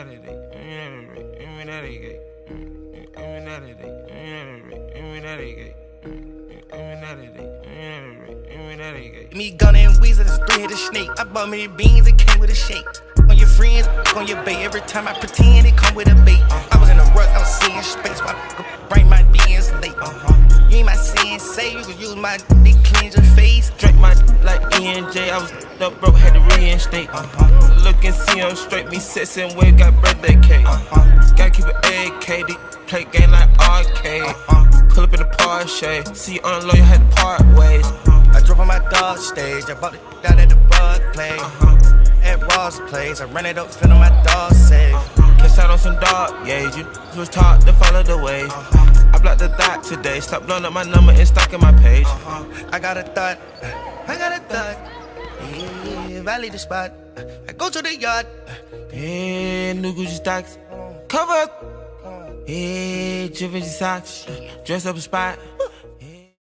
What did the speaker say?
Me gunna and Weezer, that's a three-headed snake. I bought me the beans, it came with a shake. On your friends, on your bait. Every time I pretend, it come with a bait. I was in a rush, I was seeing space. Why bring my DNs late? You ain't my sensei, you can use my dick, cleanse your face. Drank my like E&J, I was up broke, had to reinstate. Look and see him straight, me sexin' with got birthday cake. Gotta keep it AK, play game like arcade. Pull up in the Porsche, see you on the low, you had to part ways. I drove on my dog stage, I bought the out at the bug play. At Ross place, I ran it up, feeling my dog safe. Catch out on some dog, yeah, you was taught to follow the way. I blocked the thought today, stop blowing up my number and stalking my page. I got a thought, yeah, Valley the spot. I go to the yard, yeah, new Gucci stocks, cover, yeah, Givenchy socks, dress up a spot.